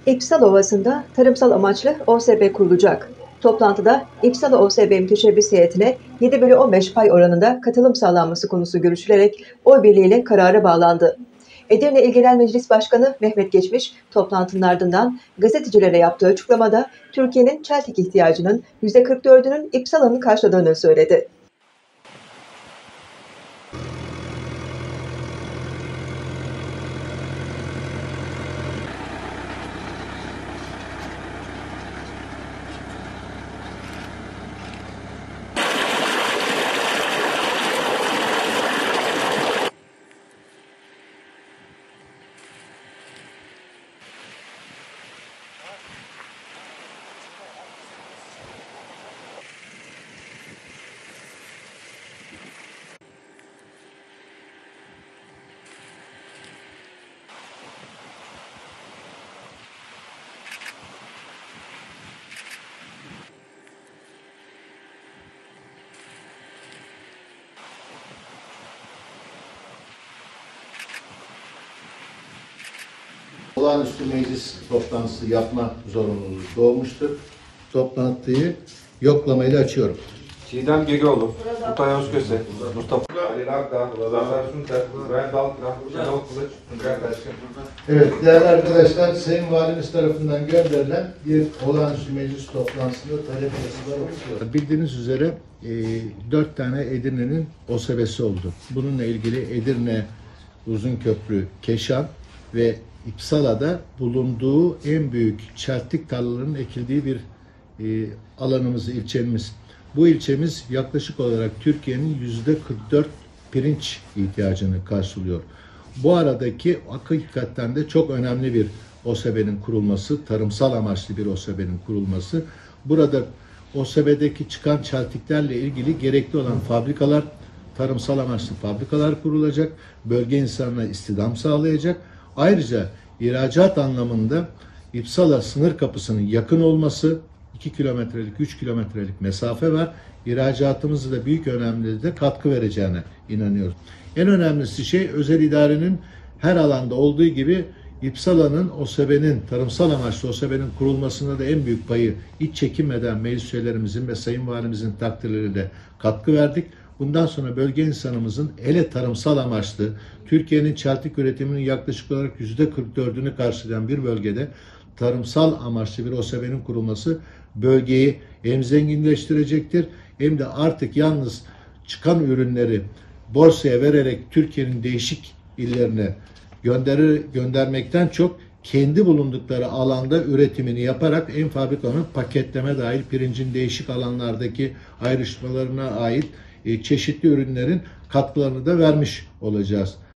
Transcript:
İpsala Ovası'nda tarımsal amaçlı OSB kurulacak. Toplantıda İpsala OSB müteşebbis heyetine 7/15 pay oranında katılım sağlanması konusu görüşülerek oy birliğiyle karara bağlandı. Edirne İl Genel Meclis Başkanı Mehmet Geçmiş, toplantının ardından gazetecilere yaptığı açıklamada Türkiye'nin çeltik ihtiyacının %44'ünün İpsala'nın karşıladığını söyledi. Olağanüstü meclis toplantısı yapma zorunluluğu doğmuştur. Toplantıyı yoklamayla açıyorum. Çiğdem Gegoğlu, Kutay Özköse, Mustafa Ali Akdağ, Zafer Sunter, İbrahim Dalkıran, Şenol Kılıç, Tuncay Taşkın. Evet, değerli arkadaşlar, Sayın Valimiz tarafından gönderilen bir olağanüstü meclis toplantısında talep yazıları okuyor. Bildiğiniz üzere 4 tane Edirne'nin OSB'si oldu. Bununla ilgili Edirne, Uzunköprü, Keşan ve İpsala'da bulunduğu en büyük çeltik tarlalarının ekildiği bir alanımız, ilçemiz. Bu ilçemiz yaklaşık olarak Türkiye'nin %44 pirinç ihtiyacını karşılıyor. Bu aradaki hakikaten de çok önemli bir OSB'nin kurulması, tarımsal amaçlı bir OSB'nin kurulması. Burada OSB'deki çıkan çeltiklerle ilgili gerekli olan fabrikalar, tarımsal amaçlı fabrikalar kurulacak, bölge insanına istihdam sağlayacak. Ayrıca ihracat anlamında İpsala sınır kapısının yakın olması, 2 kilometrelik, 3 kilometrelik mesafe var. İhracatımızda da büyük önemli de katkı vereceğine inanıyoruz. En önemlisi şey özel idarenin her alanda olduğu gibi İpsala'nın OSB'nin, tarımsal amaçlı OSB'nin kurulmasına da en büyük payı hiç çekinmeden meclis üyelerimizin ve Sayın Valimizin takdirleriyle katkı verdik. Bundan sonra bölge insanımızın hele tarımsal amaçlı Türkiye'nin çeltik üretiminin yaklaşık olarak %44'ünü karşılayan bir bölgede tarımsal amaçlı bir OSB'nin kurulması bölgeyi hem zenginleştirecektir hem de artık yalnız çıkan ürünleri borsaya vererek Türkiye'nin değişik illerine göndermekten çok kendi bulundukları alanda üretimini yaparak en fabrikanın paketleme dahil pirincin değişik alanlardaki ayrışmalarına ait çeşitli ürünlerin katkılarını da vermiş olacağız.